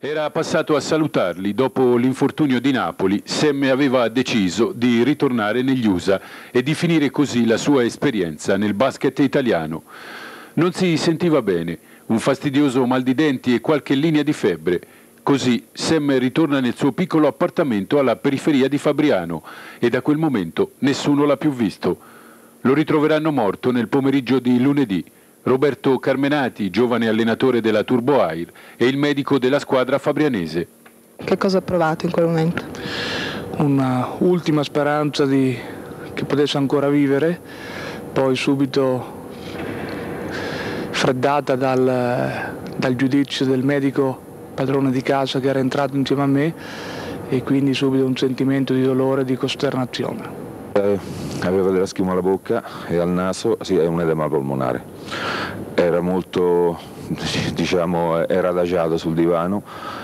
Era passato a salutarli dopo l'infortunio di Napoli. Sam aveva deciso di ritornare negli USA e di finire così la sua esperienza nel basket italiano. Non si sentiva bene, un fastidioso mal di denti e qualche linea di febbre. Così Sam ritorna nel suo piccolo appartamento alla periferia di Fabriano e da quel momento nessuno l'ha più visto. Lo ritroveranno morto nel pomeriggio di lunedì. Roberto Carmenati, giovane allenatore della Turbo Air, e il medico della squadra fabrianese. Che cosa ha provato in quel momento? Una ultima speranza che potesse ancora vivere, poi subito freddata dal giudizio del medico padrone di casa che era entrato insieme a me, e quindi subito un sentimento di dolore e di costernazione. Aveva della schiuma alla bocca e al naso, sì, è un edema polmonare. Era molto, diciamo, era adagiato sul divano,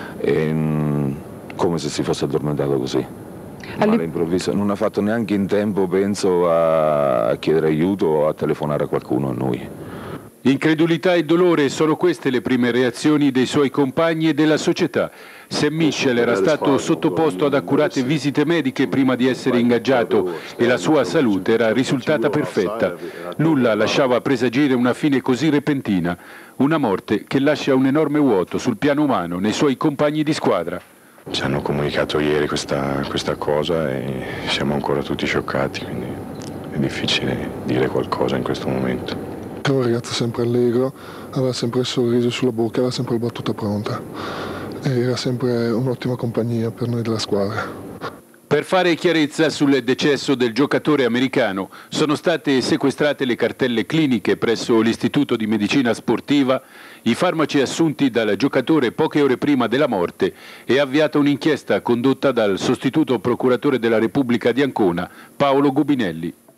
come se si fosse addormentato così. Male improvviso, non ha fatto neanche in tempo, penso, a chiedere aiuto o a telefonare a qualcuno, a noi. Incredulità e dolore sono queste le prime reazioni dei suoi compagni e della società. Sam Mitchell era stato sottoposto ad accurate visite mediche prima di essere ingaggiato e la sua salute era risultata perfetta. Nulla lasciava presagire una fine così repentina, una morte che lascia un enorme vuoto sul piano umano nei suoi compagni di squadra. Ci hanno comunicato ieri questa cosa e siamo ancora tutti scioccati, quindi è difficile dire qualcosa in questo momento. Era un ragazzo sempre allegro, aveva sempre il sorriso sulla bocca, aveva sempre la battuta pronta. E era sempre un'ottima compagnia per noi della squadra. Per fare chiarezza sul decesso del giocatore americano, sono state sequestrate le cartelle cliniche presso l'Istituto di Medicina Sportiva, i farmaci assunti dal giocatore poche ore prima della morte e avviata un'inchiesta condotta dal sostituto procuratore della Repubblica di Ancona, Paolo Gubinelli.